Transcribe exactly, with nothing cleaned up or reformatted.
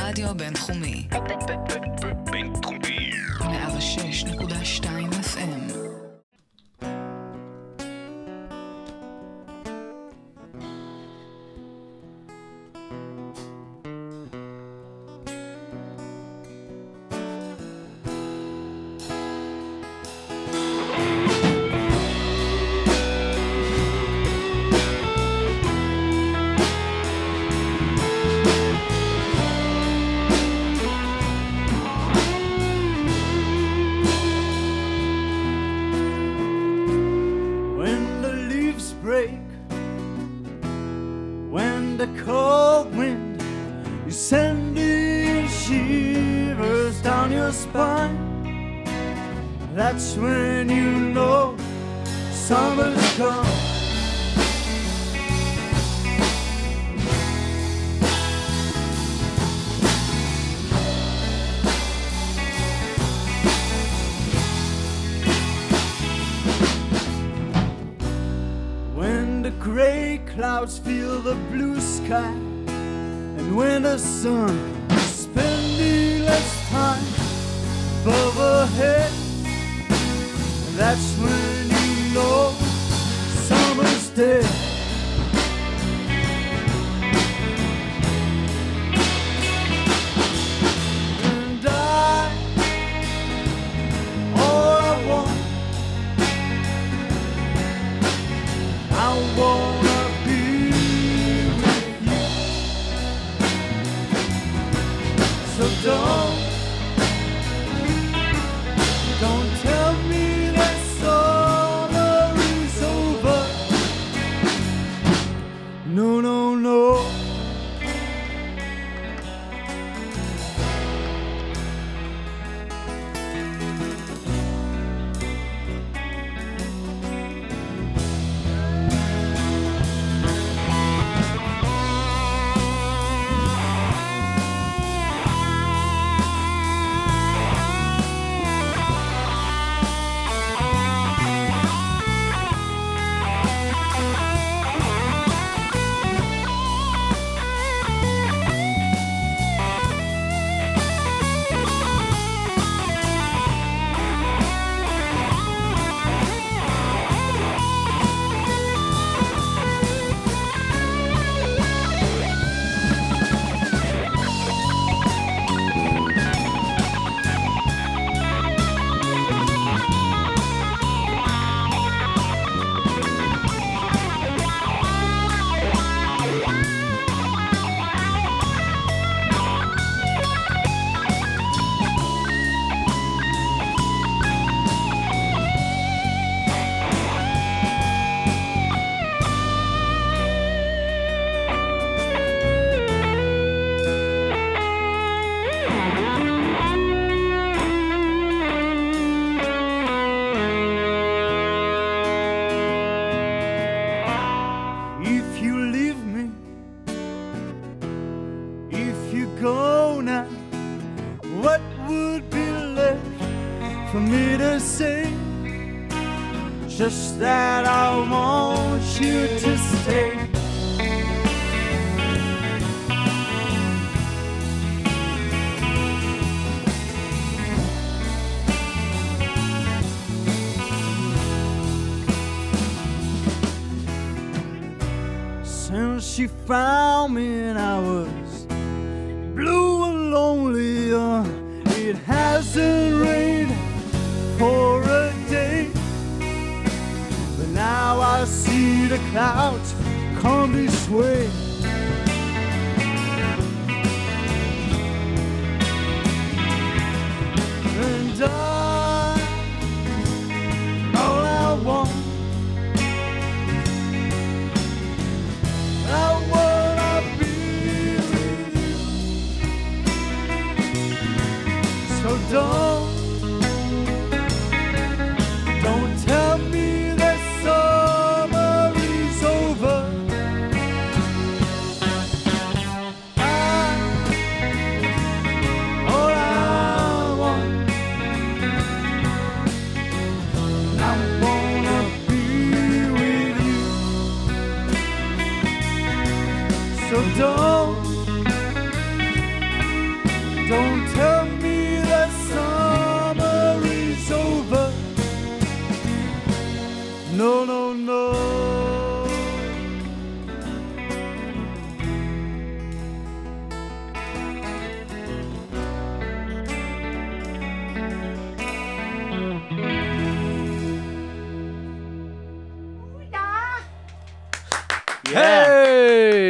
רדיו בינתחומי. בינתחומי. מאה ושש נקודה שתיים אף אם. That's when you know summer's come. When the gray clouds fill the blue sky, and when the sun is spending less time above her head, that's when you know summer's dead. And I, all I want, I wanna be with you. So don't, don't tell me no, no, no. Just that I want you to stay. Since she found me and I was blue and lonely, uh, it hasn't rained for a day. Now I see the clouds come this way. And I, all I want, I wanna be with you. So don't, don't tell me so don't Don't tell me that summer is over. No, no, no. Hey!